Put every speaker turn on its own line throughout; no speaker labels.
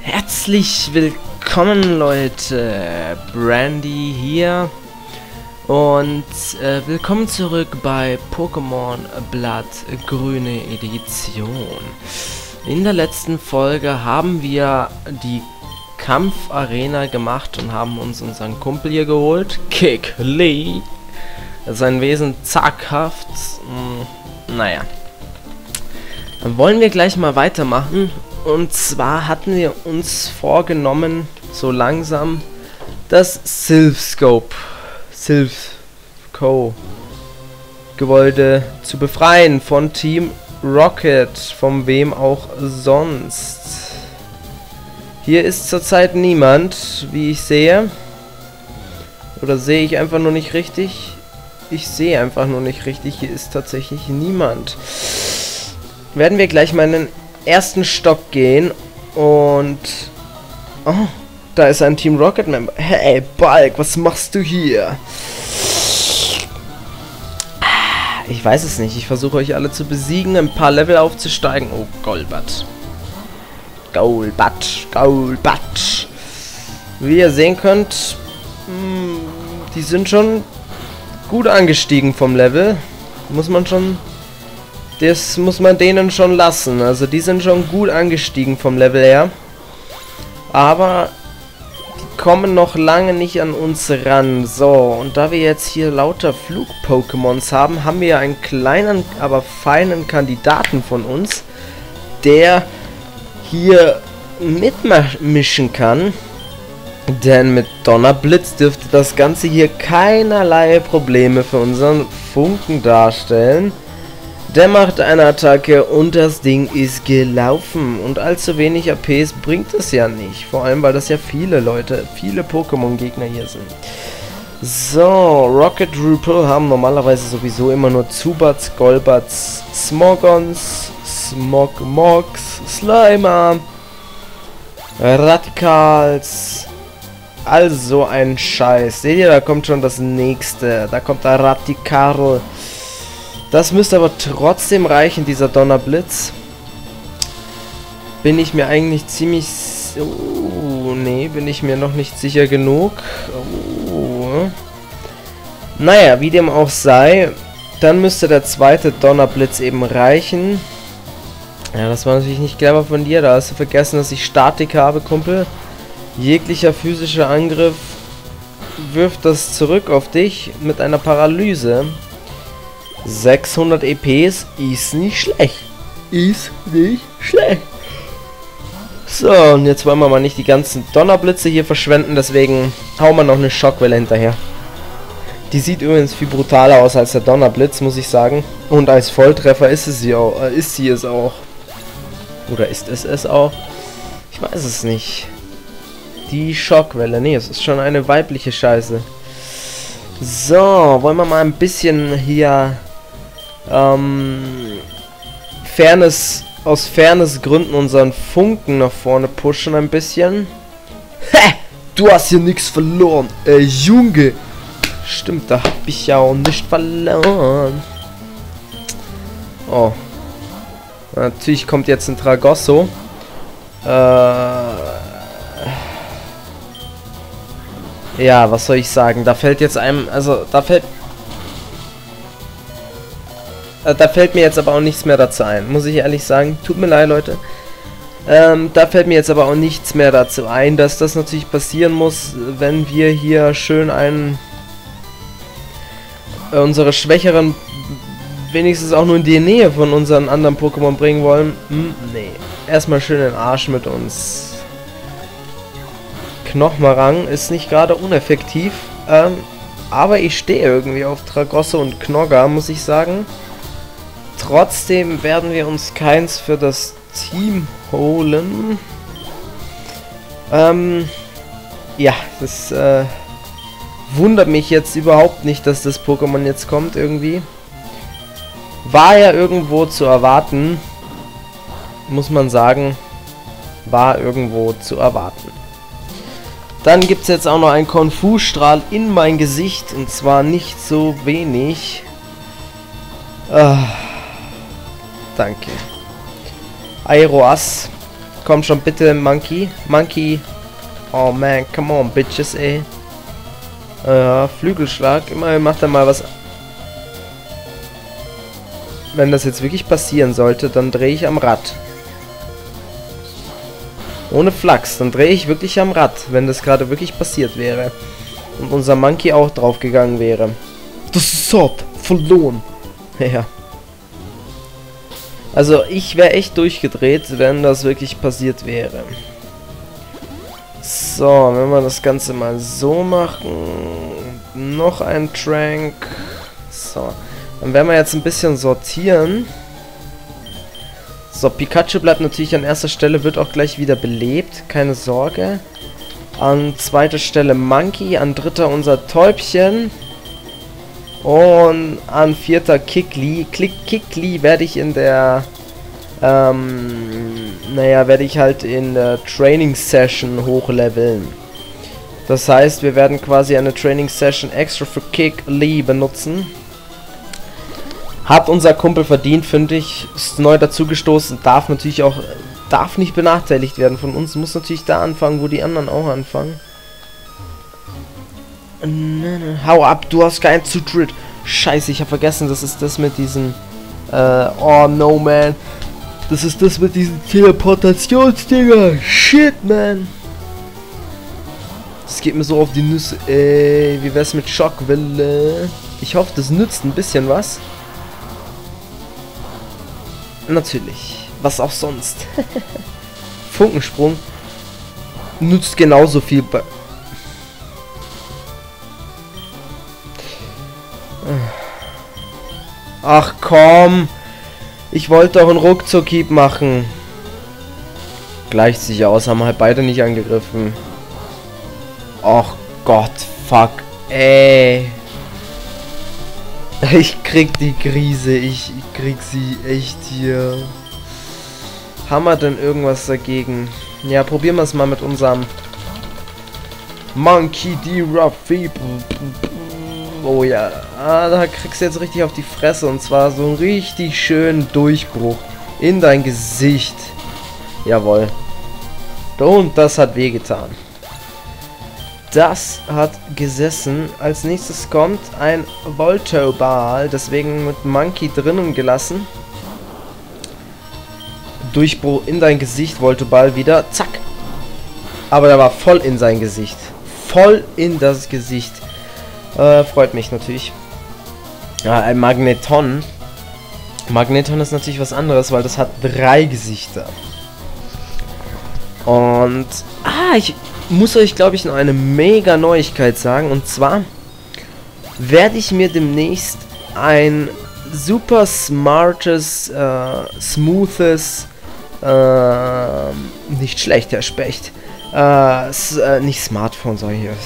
Herzlich willkommen, Leute. Brandy hier. Und willkommen zurück bei Pokémon Blatt Grüne Edition. In der letzten Folge haben wir die Kampfarena gemacht und haben uns unseren Kumpel hier geholt. Kick Lee. Sein Wesen zaghaft. Naja. Dann wollen wir gleich mal weitermachen. Und zwar hatten wir uns vorgenommen, so langsam, das Silphco-Gebäude zu befreien von Team Rocket, von wem auch sonst. Hier ist zurzeit niemand, wie ich sehe. Oder sehe ich einfach nur nicht richtig? Ich sehe einfach nur nicht richtig. Hier ist tatsächlich niemand. Werden wir gleich mal in den ersten Stock gehen und... Oh, da ist ein Team Rocket Member. Hey, Bulk, was machst du hier? Ich weiß es nicht. Ich versuche euch alle zu besiegen, ein paar Level aufzusteigen. Oh, Golbat. Golbat. Wie ihr sehen könnt, die sind schon gut angestiegen vom Level. Das muss man denen schon lassen. Also die sind schon gut angestiegen vom Level her. Aber die kommen noch lange nicht an uns ran. So, und da wir jetzt hier lauter Flug-Pokémons haben, haben wir einen kleinen, aber feinen Kandidaten von uns, der hier mitmischen kann. Denn mit Donnerblitz dürfte das Ganze hier keinerlei Probleme für unseren Funken darstellen. Der macht eine Attacke und das Ding ist gelaufen. Und allzu wenig APs bringt es ja nicht. Vor allem, weil das ja viele Pokémon-Gegner hier sind. So, Rocket Rupel haben normalerweise sowieso immer nur Zubats, Golbats, Smogons, Smogmogs, Slimer, Radicals. Also ein Scheiß. Seht ihr, da kommt schon das nächste. Da kommt der Radical. Das müsste aber trotzdem reichen, dieser Donnerblitz. Bin ich mir eigentlich ziemlich... nee, bin ich mir noch nicht sicher genug. Naja, wie dem auch sei, dann müsste der zweite Donnerblitz eben reichen. Ja, das war natürlich nicht clever von dir. Da hast du vergessen, dass ich Statik habe, Kumpel. Jeglicher physischer Angriff wirft das zurück auf dich mit einer Paralyse. 600 EPs ist nicht schlecht. So, und jetzt wollen wir mal nicht die ganzen Donnerblitze hier verschwenden, deswegen hauen wir noch eine Schockwelle hinterher. Die sieht übrigens viel brutaler aus als der Donnerblitz, muss ich sagen. Und als Volltreffer ist sie es auch. Oder ist es auch? Ich weiß es nicht. Die Schockwelle, nee, es ist schon eine weibliche Scheiße. So, wollen wir mal ein bisschen hier aus Fairnessgründen unseren Funken nach vorne pushen ein bisschen. Hä! Du hast hier nichts verloren, Junge! Stimmt, da hab ich ja auch nicht verloren. Oh. Natürlich kommt jetzt ein Tragosso. Ja, was soll ich sagen? Da fällt jetzt einem, also da fällt mir jetzt aber auch nichts mehr dazu ein, muss ich ehrlich sagen. Tut mir leid, Leute. Da fällt mir jetzt aber auch nichts mehr dazu ein, dass das natürlich passieren muss, wenn wir hier schön unsere Schwächeren wenigstens auch nur in die Nähe von unseren anderen Pokémon bringen wollen. Nee. Erstmal schön den Arsch mit uns. Knochmarang ist nicht gerade uneffektiv, aber ich stehe irgendwie auf Tragosso und Knogger, muss ich sagen. Trotzdem werden wir uns keins für das Team holen. Ja, das wundert mich jetzt überhaupt nicht, dass das Pokémon jetzt kommt irgendwie. War ja irgendwo zu erwarten, muss man sagen. War irgendwo zu erwarten. Dann gibt es jetzt auch noch einen Konfusstrahl in mein Gesicht, und zwar nicht so wenig. Danke. Aeroas Komm schon, bitte, Monkey. Monkey. Oh man, come on, bitches, ey. Flügelschlag. Immerhin macht er mal was. Wenn das jetzt wirklich passieren sollte, dann drehe ich am Rad. Ohne Flachs, dann drehe ich wirklich am Rad, wenn das gerade wirklich passiert wäre. Und unser Monkey auch draufgegangen wäre. Das ist so verloren. Ja. Also ich wäre echt durchgedreht, wenn das wirklich passiert wäre. So, wenn wir das Ganze mal so machen. Noch ein Trank. So. Dann werden wir jetzt ein bisschen sortieren. So, Pikachu bleibt natürlich an erster Stelle, wird auch gleich wieder belebt. Keine Sorge. An zweiter Stelle Monkey, an dritter unser Täubchen. Und an vierter Kikli. Kikli werde ich in der, werde ich halt in der Training Session hochleveln. Das heißt, wir werden quasi eine Training Session extra für Kikli benutzen. Hat unser Kumpel verdient, finde ich. Ist neu dazugestoßen, darf natürlich auch, darf nicht benachteiligt werden von uns. Muss natürlich da anfangen, wo die anderen auch anfangen. Hau ab, du hast keinen Zutritt. Scheiße, ich habe vergessen, das ist das mit diesen... oh no, man. Das ist das mit diesen Teleportationsdinger. Shit, man. Das geht mir so auf die Nüsse. Ey, wie wär's mit Schockwelle? Ich hoffe, das nützt ein bisschen was. Natürlich. Was auch sonst. Funkensprung. Nützt genauso viel bei... Ach komm. Ich wollte doch einen Ruckzuck-Hieb machen. Gleicht sich aus, haben halt beide nicht angegriffen. Ach Gott, fuck. Ey. Ich krieg die Krise. Ich krieg sie echt hier. Haben wir denn irgendwas dagegen? Ja, probieren wir es mal mit unserem Monkey D. Ruffy. Oh ja, da kriegst du jetzt richtig auf die Fresse. Und zwar so einen richtig schönen Durchbruch in dein Gesicht. Jawohl. Und das hat wehgetan. Das hat gesessen. Als nächstes kommt ein Voltoball. Deswegen mit Monkey drinnen gelassen. Durchbruch in dein Gesicht. Voltoball wieder. Zack. Aber der war voll in sein Gesicht. Voll in das Gesicht. Freut mich natürlich. Ja, ein Magneton. Magneton ist natürlich was anderes, weil das hat 3 Gesichter. Und... ich muss euch, glaube ich, noch eine mega Neuigkeit sagen. Und zwar werde ich mir demnächst ein super smartes, smoothes, nicht schlecht, Herr Specht. Nicht Smartphone, sag ich.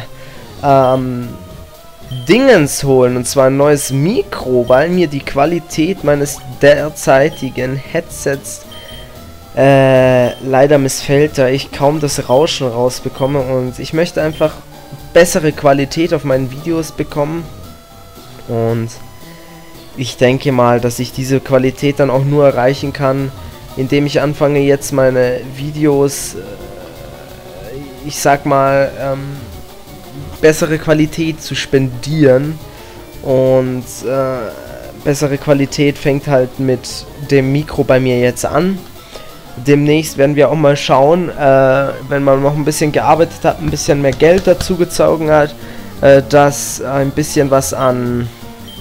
Dingens holen, und zwar ein neues Mikro, weil mir die Qualität meines derzeitigen Headsets leider missfällt, da ich kaum das Rauschen rausbekomme, und ich möchte einfach bessere Qualität auf meinen Videos bekommen, und ich denke mal, dass ich diese Qualität dann auch nur erreichen kann, indem ich anfange jetzt meine Videos, ich sag mal, bessere Qualität zu spendieren. Und bessere Qualität fängt halt mit dem Mikro bei mir jetzt an. Demnächst werden wir auch mal schauen, wenn man noch ein bisschen gearbeitet hat, ein bisschen mehr Geld dazu gezogen hat, dass ein bisschen was an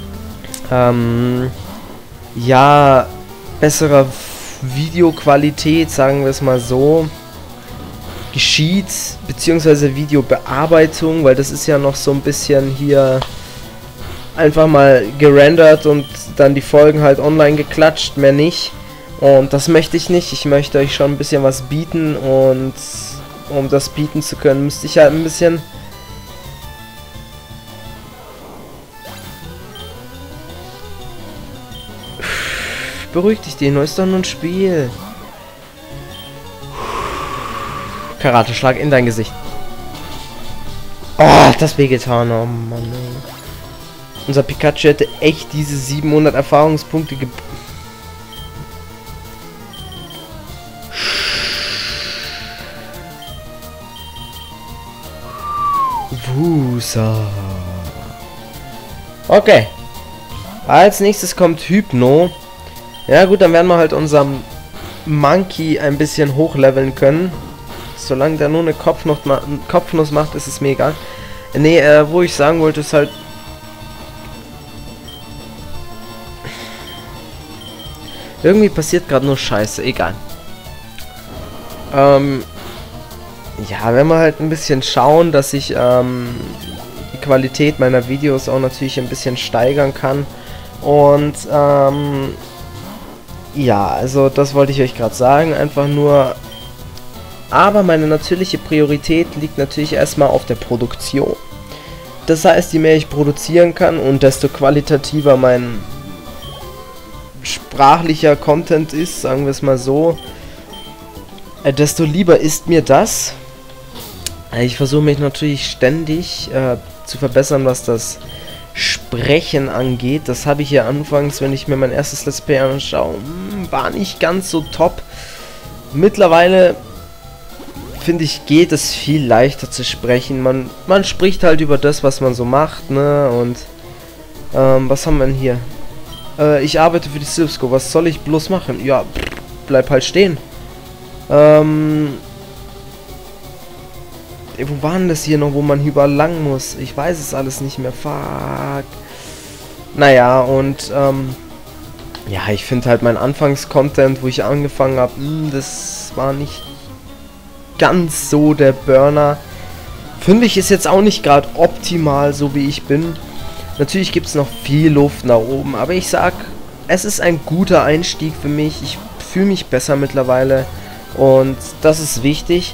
ja, besserer Videoqualität, sagen wir es mal so, geschieht, beziehungsweise Videobearbeitung, weil das ist ja noch so ein bisschen hier einfach mal gerendert und dann die Folgen halt online geklatscht, mehr nicht. Und das möchte ich nicht. Ich möchte euch schon ein bisschen was bieten, und um das bieten zu können, müsste ich halt ein bisschen... Beruhig dich, Dino, ist doch nur ein Spiel. Karateschlag in dein Gesicht. Oh, das wehgetan. Oh Mann. Ey. Unser Pikachu hätte echt diese 700 Erfahrungspunkte Wusa. Okay. Als nächstes kommt Hypno. Ja gut, dann werden wir halt unserem Monkey ein bisschen hochleveln können. Solange der nur eine Kopfnuss macht, ist es mir egal. Nee, wo ich sagen wollte, ist halt... Irgendwie passiert gerade nur Scheiße, egal. Ja, wenn wir halt ein bisschen schauen, dass ich die Qualität meiner Videos auch natürlich ein bisschen steigern kann. Und ja, also das wollte ich euch gerade sagen, einfach nur. Aber meine natürliche Priorität liegt natürlich erstmal auf der Produktion. Das heißt, je mehr ich produzieren kann und desto qualitativer mein sprachlicher Content ist, sagen wir es mal so, desto lieber ist mir das. Ich versuche mich natürlich ständig zu verbessern, was das Sprechen angeht. Das habe ich hier anfangs, wenn ich mir mein erstes Let's Play anschaue, war nicht ganz so top. Mittlerweile finde ich, geht es viel leichter zu sprechen. Man spricht halt über das, was man so macht, ne? Und was haben wir denn hier? Ich arbeite für die Silphscope. Was soll ich bloß machen? Ja, bleib halt stehen. Wo war denn das hier noch, wo man überall lang muss? Ich weiß es alles nicht mehr. Fuck. Naja, und ja, ich finde halt mein Anfangs-Content, wo ich angefangen habe, das war nicht ganz so der Burner. Finde ich, ist jetzt auch nicht gerade optimal, so wie ich bin. Natürlich gibt es noch viel Luft nach oben, aber ich sag, es ist ein guter Einstieg für mich. Ich fühle mich besser mittlerweile und das ist wichtig.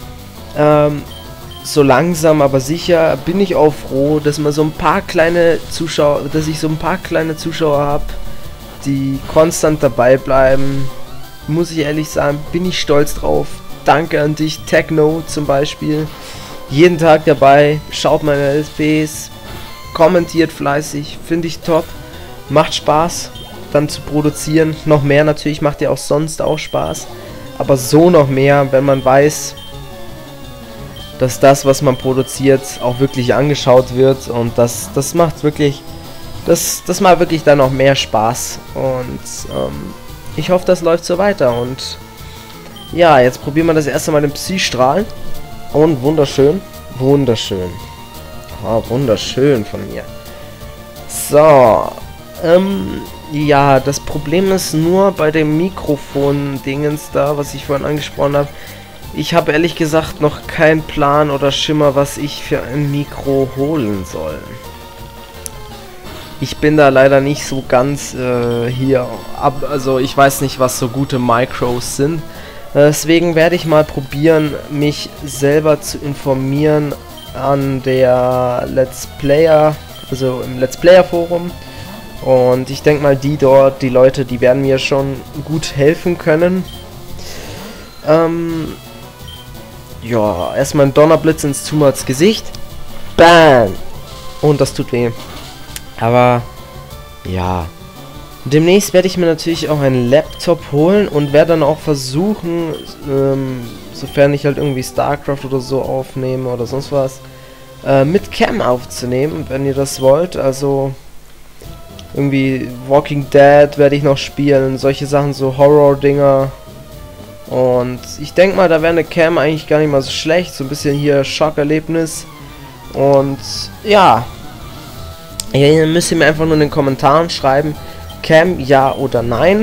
So langsam, aber sicher bin ich auch froh, dass man so ein paar kleine Zuschauer, habe, die konstant dabei bleiben. Muss ich ehrlich sagen, bin ich stolz drauf. Danke an dich, Techno zum Beispiel. Jeden Tag dabei, schaut meine LPs, kommentiert fleißig, finde ich top. Macht Spaß, dann zu produzieren. Noch mehr natürlich, macht ja auch sonst auch Spaß. Aber so noch mehr, wenn man weiß, dass das, was man produziert, auch wirklich angeschaut wird. Und das macht wirklich, das macht wirklich dann noch mehr Spaß. Und ich hoffe, das läuft so weiter. Und ja, jetzt probieren wir das erste Mal den Psy-Strahl. Und wunderschön. Wunderschön. Oh, wunderschön von mir. So. Ja, das Problem ist nur bei dem Mikrofon-Dingens da, was ich vorhin angesprochen habe. Ich habe ehrlich gesagt noch keinen Plan oder Schimmer, was ich für ein Mikro holen soll. Ich bin da leider nicht so ganz hier ab, also ich weiß nicht, was so gute Micros sind. Deswegen werde ich mal probieren, mich selber zu informieren an der Let's Player, also im Let's Player Forum. Und ich denke mal, die Leute, die werden mir schon gut helfen können. Ja, erstmal ein Donnerblitz ins Zumats Gesicht. Bam! Und das tut weh. Aber, ja. Demnächst werde ich mir natürlich auch einen Laptop holen und werde dann auch versuchen, sofern ich halt irgendwie StarCraft oder so aufnehme oder sonst was, mit Cam aufzunehmen, wenn ihr das wollt. Also, irgendwie Walking Dead werde ich noch spielen, solche Sachen, so Horror-Dinger. Und ich denke mal, da wäre eine Cam eigentlich gar nicht mal so schlecht. So ein bisschen hier Schockerlebnis. Und ja. Ihr müsst mir einfach nur in den Kommentaren schreiben, Cam ja oder nein.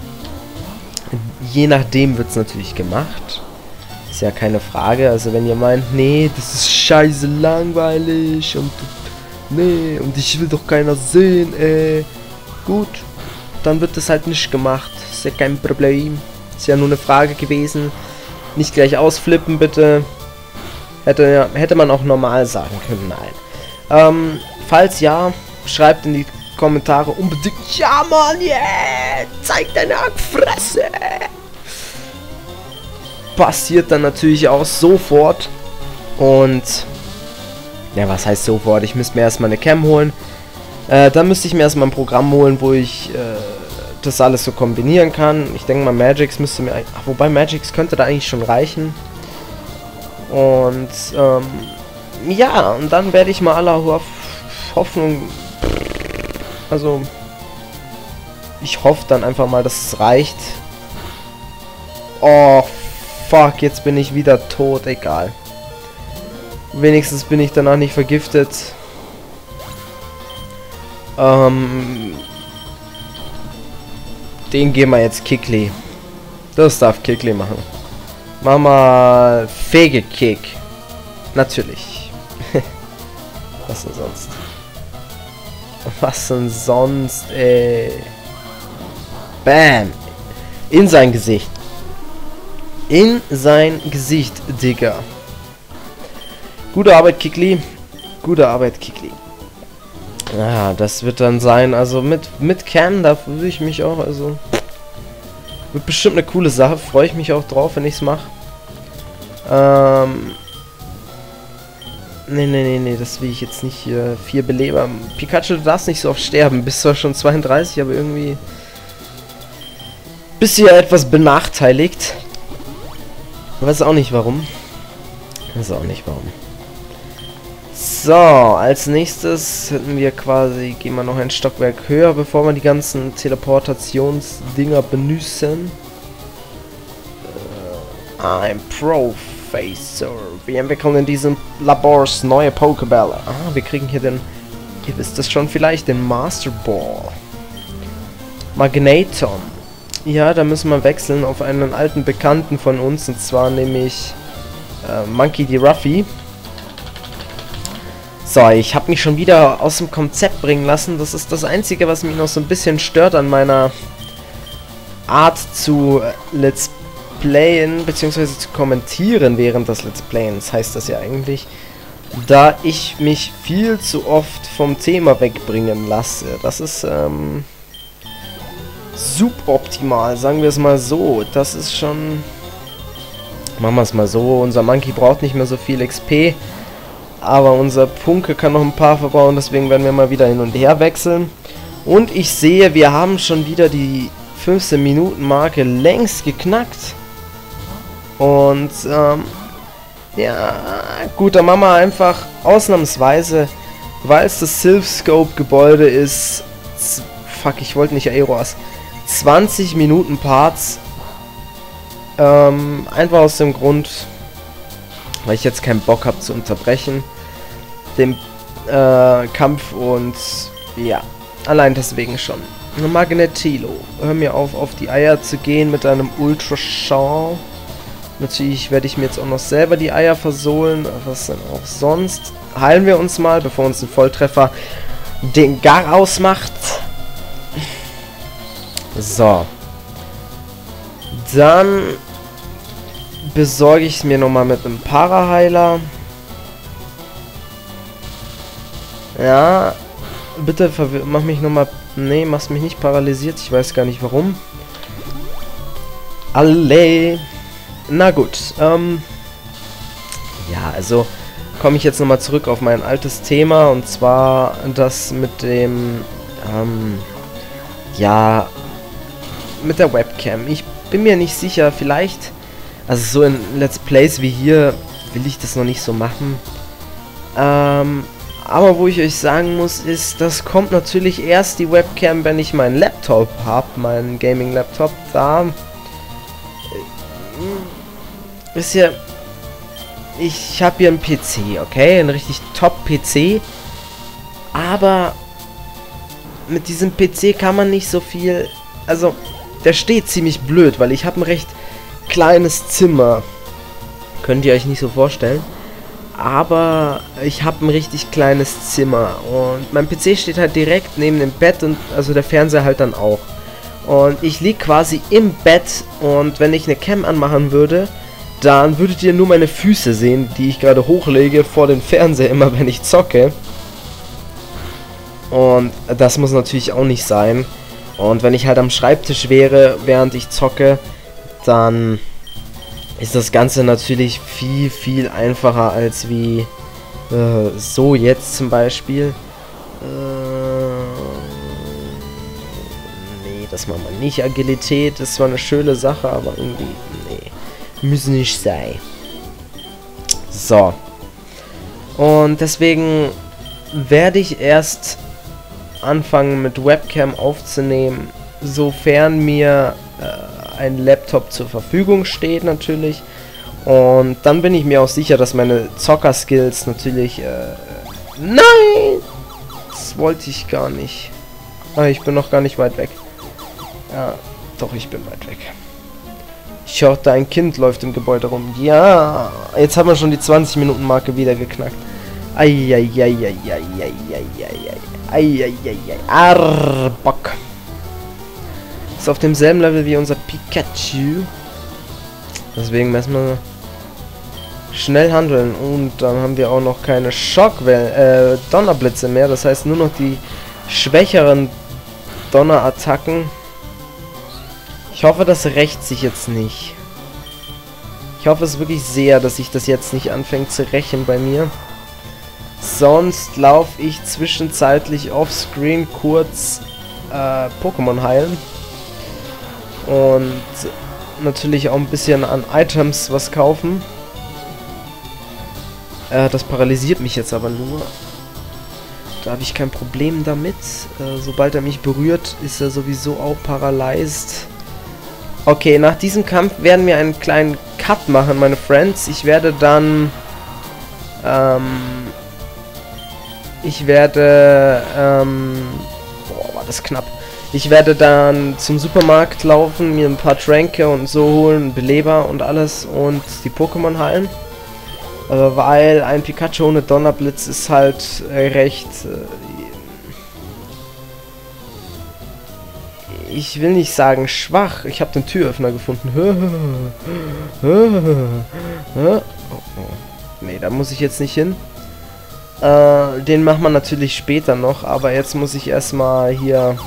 Je nachdem wird es natürlich gemacht. Ist ja keine Frage. Also wenn ihr meint, nee, das ist scheiße langweilig und nee, und ich will doch keiner sehen, gut, dann wird das halt nicht gemacht. Ist ja kein Problem. Ist ja nur eine Frage gewesen. Nicht gleich ausflippen, bitte. Hätte man auch normal sagen können, nein. Falls ja, schreibt in die Kommentare unbedingt, ja Mann, yeah, zeig deine Fresse. Passiert dann natürlich auch sofort. Und ja, was heißt sofort? Ich müsste mir erstmal eine Cam holen. Dann müsste ich mir erstmal ein Programm holen, wo ich das alles so kombinieren kann. Ich denke mal, Magix müsste mir... wobei Magix könnte da eigentlich schon reichen. Und Ja, und dann werde ich mal aller Hoffnung... Also... Ich hoffe dann einfach mal, dass es reicht. Oh, fuck, jetzt bin ich wieder tot. Egal. Wenigstens bin ich danach nicht vergiftet. Den geben wir jetzt Kikli. Das darf Kikli machen. Mach mal Fegekick. Natürlich. Was denn sonst? Was denn sonst, ey? Bam! In sein Gesicht. In sein Gesicht, Digga. Gute Arbeit, Kikli. Gute Arbeit, Kikli. Ja, das wird dann sein, also mit Cam, da würde ich mich auch, also... Wird bestimmt eine coole Sache, freue ich mich auch drauf, wenn ich es mache. Nee, das will ich jetzt nicht hier. 4 Beleber. Pikachu, du darfst nicht so oft sterben, bist zwar schon 32, aber irgendwie... Bist du ja etwas benachteiligt. Ich weiß auch nicht warum. So, als nächstes hätten wir quasi, gehen wir noch ein Stockwerk höher, bevor wir die ganzen Teleportationsdinger benutzen. Ein Professor. Wir entwickeln in diesem Labors neue Pokébälle. Ah, wir kriegen hier den, ihr wisst es schon vielleicht, den Master Ball. Magneton. Ja, da müssen wir wechseln auf einen alten Bekannten von uns, und zwar nämlich Monkey D. Ruffy. So, ich habe mich schon wieder aus dem Konzept bringen lassen. Das ist das Einzige, was mich noch so ein bisschen stört an meiner Art zu Let's Playen, beziehungsweise zu kommentieren während des Let's Playens, heißt das ja eigentlich. Da ich mich viel zu oft vom Thema wegbringen lasse. Das ist, suboptimal, sagen wir es mal so. Das ist schon... Machen wir es mal so. Unser Monkey braucht nicht mehr so viel XP. Aber unser Punke kann noch ein paar verbrauchen. Deswegen werden wir mal wieder hin und her wechseln. Und ich sehe, wir haben schon wieder die 15-Minuten-Marke längst geknackt. Und, ja, gut, dann machen wir einfach ausnahmsweise, weil es das Silph-Scope-Gebäude ist... Fuck, ich wollte nicht Aeroas. 20 Minuten Parts. Einfach aus dem Grund, weil ich jetzt keinen Bock habe zu unterbrechen. Den Kampf, und ja, allein deswegen schon. Magnetilo. Hör mir auf die Eier zu gehen mit einem Ultraschall. Natürlich werde ich mir jetzt auch noch selber die Eier versohlen. Was denn auch sonst? Heilen wir uns mal, bevor uns ein Volltreffer den Gar ausmacht. So. Dann besorge ich es mir nochmal mit einem Paraheiler. Ja. Bitte mach mich nochmal... Nee, machst mich nicht paralysiert. Ich weiß gar nicht warum. Alle. Na gut. Ja, also komme ich jetzt nochmal zurück auf mein altes Thema. Und zwar das mit dem... ja... mit der Webcam. Ich bin mir nicht sicher, vielleicht, also so in Let's Plays wie hier will ich das noch nicht so machen. Aber wo ich euch sagen muss, ist, das kommt natürlich erst die Webcam, wenn ich meinen Laptop habe, meinen Gaming-Laptop. Da ist ja, ich habe hier einen PC, okay, einen richtig Top-PC, aber mit diesem PC kann man nicht so viel, also der steht ziemlich blöd, weil ich habe ein recht kleines Zimmer. Könnt ihr euch nicht so vorstellen. Aber ich habe ein richtig kleines Zimmer. Und mein PC steht halt direkt neben dem Bett, und also der Fernseher halt dann auch. Und ich liege quasi im Bett, und wenn ich eine Cam anmachen würde, dann würdet ihr nur meine Füße sehen, die ich gerade hochlege vor den Fernseher, immer wenn ich zocke. Und das muss natürlich auch nicht sein. Und wenn ich halt am Schreibtisch wäre, während ich zocke, dann ist das Ganze natürlich viel, viel einfacher als wie so jetzt zum Beispiel. Nee, das machen wir nicht. Agilität ist zwar eine schöne Sache, aber irgendwie, nee, müssen nicht sein. So. Und deswegen werde ich erst anfangen mit Webcam aufzunehmen, sofern mir ein Laptop zur Verfügung steht natürlich. Und dann bin ich mir auch sicher, dass meine Zocker-Skills natürlich... nein! Das wollte ich gar nicht. Ah, ich bin noch gar nicht weit weg. Ja, doch, ich bin weit weg. Ich höre, ein Kind läuft im Gebäude rum. Ja, jetzt haben wir schon die 20-Minuten-Marke wieder geknackt. Eieieiei. Bock. Ist auf demselben Level wie unser Pikachu. Deswegen müssen wir schnell handeln. Und dann haben wir auch noch keine Donnerblitze mehr. Das heißt nur noch die schwächeren Donnerattacken. Ich hoffe, das rächt sich jetzt nicht. Ich hoffe es wirklich sehr, dass sich das jetzt nicht anfängt zu rächen bei mir. Sonst laufe ich zwischenzeitlich offscreen kurz Pokémon heilen. Und natürlich auch ein bisschen an Items was kaufen. Das paralysiert mich jetzt aber nur. Da habe ich kein Problem damit. Sobald er mich berührt, ist er sowieso auch paralyzed. Okay, nach diesem Kampf werden wir einen kleinen Cut machen, meine Friends. Ich werde dann... boah, war das knapp. Ich werde dann zum Supermarkt laufen, mir ein paar Tränke und so holen, Beleber und alles und die Pokémon heilen. Weil ein Pikachu ohne Donnerblitz ist halt recht... ich will nicht sagen schwach. Ich habe den Türöffner gefunden. Nee, da muss ich jetzt nicht hin. Den macht man natürlich später noch, aber jetzt muss ich erstmal hier...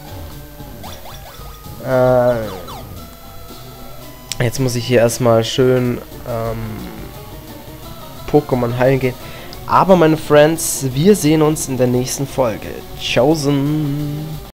jetzt muss ich hier erstmal schön Pokémon heilen gehen. Aber meine Friends, wir sehen uns in der nächsten Folge. Tschaußen!